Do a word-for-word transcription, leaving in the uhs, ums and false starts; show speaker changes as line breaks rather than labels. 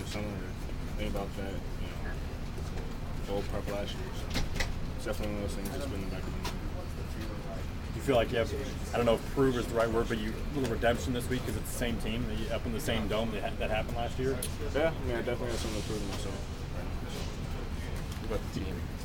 something or think about that, you know, goal prep last year. So it's definitely one of those things that's been in the back of my mind.
Do you feel like you have, I don't know if prove is the right word, but you a little redemption this week because it's the same team, you up in the same dome that, ha- that happened last year?
Yeah, I mean, I definitely have something to prove to myself right now. So.
What about the team?